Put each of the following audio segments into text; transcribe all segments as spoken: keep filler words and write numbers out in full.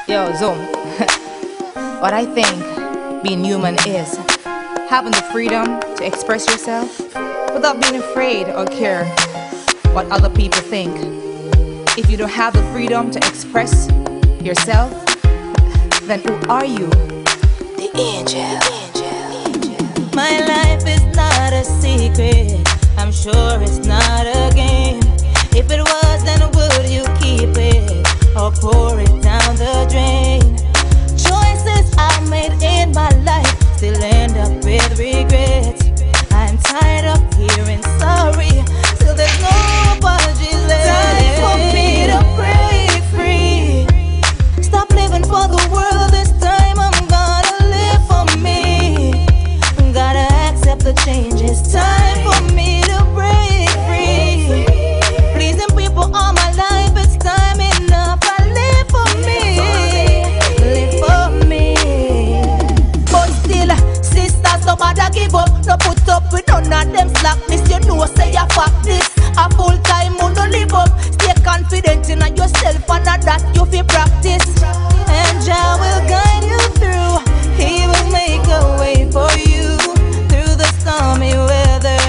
Yo, Zoom. What I think being human is having the freedom to express yourself without being afraid or care what other people think. If you don't have the freedom to express yourself, then who are you? The angel. My life is not a secret. I'm sure it's not a game. If it was, then would you keep it or pour it down the drain? Choices I made in my life still end up with regrets. I'm tired of hearing sorry, till there's no apology left. Time for me to break free. Stop living for the world. This time I'm gonna live for me. Gotta accept the changes. Time for me to break free. Pleasing people all my life, it's time enough. I live for me, live for me. But still, sisters, no matter give up. No put up with none of them slackness. You know, say you fuck this. A full time, you no live up. Stay confident in yourself, and that you feel practice. And Jah will guide you through. He will make a way for you through the stormy weather.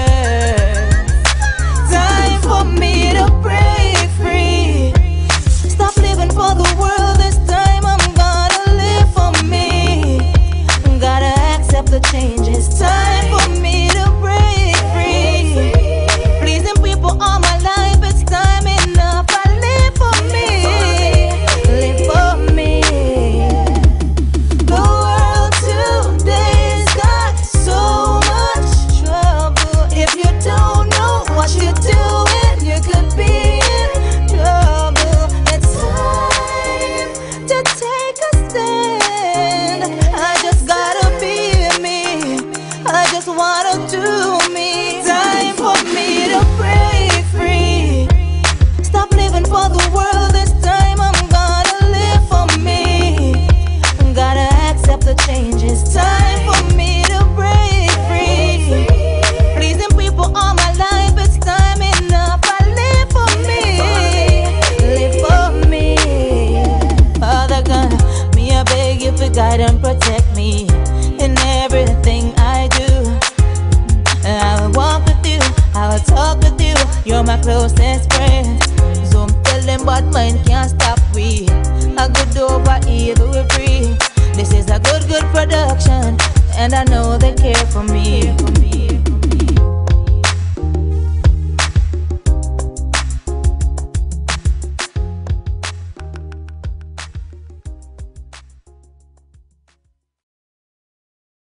Time for me to break free. Stop living for the world. This time I'm gonna live for me. Gotta accept the changes. Time for me to break free. Pleasing people all my life, it's time enough. I live for me, live for me. The world today's got so much trouble. If you don't know what you're doing, you could be in trouble. It's time to take a stand. I just gotta be me. I just wanna do me. Time for me to break free. Stop living for the world. This time I'm gonna live for me. Gotta accept the changes. Time for me to break free. Pleasing people all my life, it's time enough. I live for me, live for me. Father God, me I beg you for guide and protect me in everything I do. I will walk with you, I will talk with you. You're my closest friend. Zoom tell them but mine can't stop we. A good over evil we free. This is a good good production, and I know they care for me.